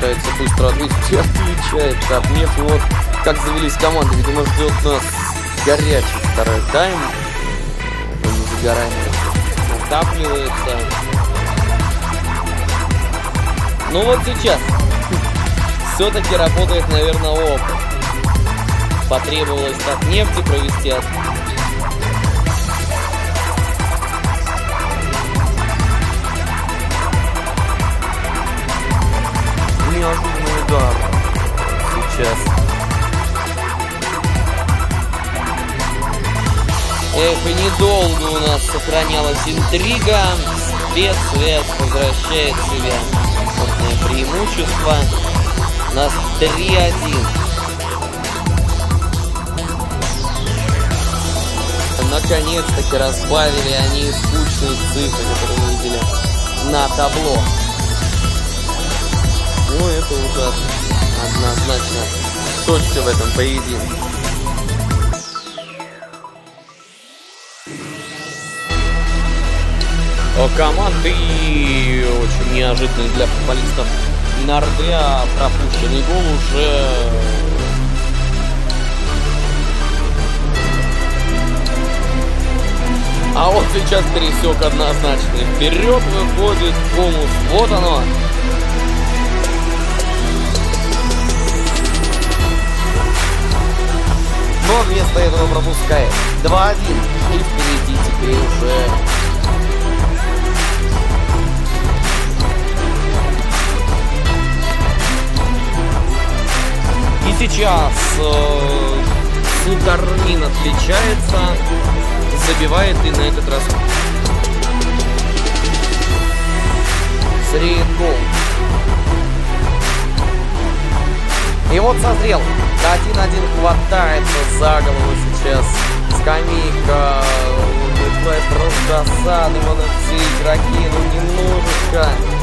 пытается быстро ответить и отвечает. Так, Нефть, вот как завелись команды, видимо, ждет нас горячий второй тайм. Не загораем, накапливается. Ну вот сейчас все-таки работает, наверное, опыт. Потребовалось от Нефти провести неожиданный удар сейчас. Эх, и недолго у нас сохранялась интрига. Спецсвязь возвращает себе опытное преимущество. У нас 3-1. Наконец-таки разбавили они скучные цифры, которые мы видели на табло. Ну, это уже однозначно точка в этом поединке. Команды очень неожиданный для футболистов Нордеа. Пропущенный гол уже. А вот сейчас пересек однозначно. Вперед выходит Комус. Вот оно. Но вместо этого пропускает 2-1. И впереди теперь уже сейчас Сутарнин отличается, забивает и на этот раз среет гол. И вот созрел. 1-1 хватается за голову сейчас. Скамейка. Раздосадованы все игроки. Ну немножечко